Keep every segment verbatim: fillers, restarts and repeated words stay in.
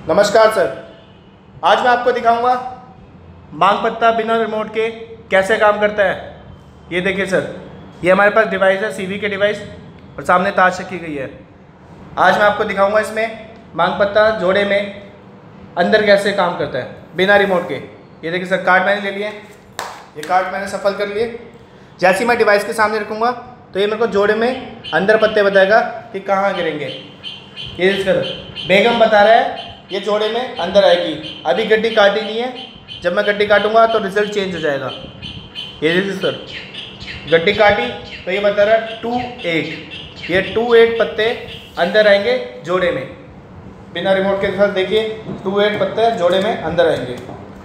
नमस्कार सर, आज मैं आपको दिखाऊंगा मांग पत्ता बिना रिमोट के कैसे काम करता है। ये देखिए सर, ये हमारे पास डिवाइस है, सीवी के डिवाइस, और सामने ताश रखी गई है। आज मैं आपको दिखाऊंगा इसमें मांग पत्ता जोड़े में अंदर कैसे काम करता है बिना रिमोट के। ये देखिए सर, कार्ड मैंने ले लिए, ये कार्ड मैंने सफल कर लिए। जैसे ही मैं डिवाइस के सामने रखूँगा तो ये मेरे को जोड़े में अंदर पत्ते बताएगा कि कहाँ गिरेंगे। ये सर बेगम बता रहा है ये जोड़े में अंदर आएगी। अभी गड्डी काटी नहीं है, जब मैं गड्डी काटूंगा तो रिजल्ट चेंज हो जाएगा। ये देखिए सर, गड्डी काटी तो ये बता रहा है टू एट, ये टू एट पत्ते अंदर आएंगे जोड़े में बिना रिमोट के साथ। देखिए टू एट पत्ते जोड़े में अंदर आएंगे।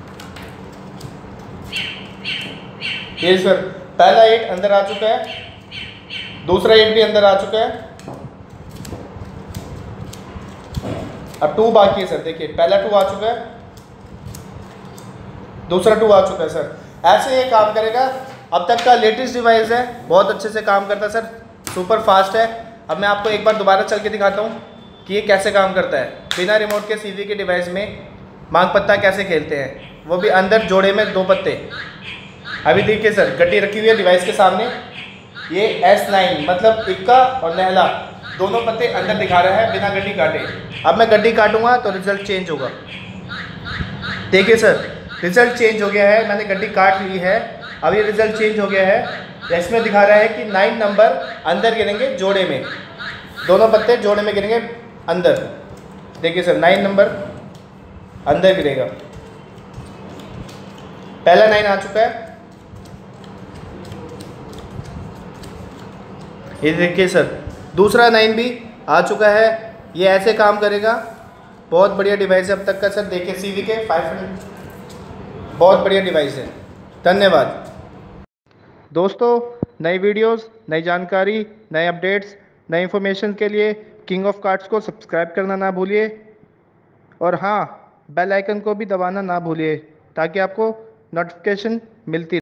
ये सर पहला एट अंदर आ चुका है, दूसरा एट भी अंदर आ चुका है, अब टू बाकी है सर। देखिए पहला टू आ चुका है, दूसरा टू आ चुका है सर। ऐसे ये काम करेगा। अब तक का लेटेस्ट डिवाइस है, बहुत अच्छे से काम करता है सर, सुपर फास्ट है। अब मैं आपको एक बार दोबारा चल के दिखाता हूँ कि ये कैसे काम करता है बिना रिमोट के। सीवी के डिवाइस में मांग पत्ता कैसे खेलते हैं, वो भी अंदर जोड़े में दो पत्ते। अभी देखिए सर, गड्डी रखी हुई है डिवाइस के सामने, ये एस नाइन मतलब इक्का और नहला दोनों पत्ते अंदर दिखा रहा है बिना गड्डी काटे। अब मैं गड्डी काटूंगा तो रिजल्ट चेंज होगा। देखिए सर, रिजल्ट चेंज हो गया है, मैंने गड्डी काट ली है, अब ये रिजल्ट चेंज हो गया है। इसमें दिखा रहा है कि नाइन नंबर अंदर गिरेंगे जोड़े में, दोनों पत्ते जोड़े में गिरेंगे अंदर। देखिए सर, नाइन नंबर अंदर गिरेगा। पहला नाइन आ चुका है, ये देखिए सर, दूसरा नाइन भी आ चुका है। ये ऐसे काम करेगा। बहुत बढ़िया डिवाइस है अब तक का सर। देखिए सीवी के फाइव हंड्रेड बहुत बढ़िया डिवाइस है। धन्यवाद दोस्तों। नई वीडियोस, नई जानकारी, नए अपडेट्स, नई इन्फॉर्मेशन के लिए किंग ऑफ कार्ड्स को सब्सक्राइब करना ना भूलिए, और हाँ, बेल आइकन को भी दबाना ना भूलिए ताकि आपको नोटिफिकेशन मिलती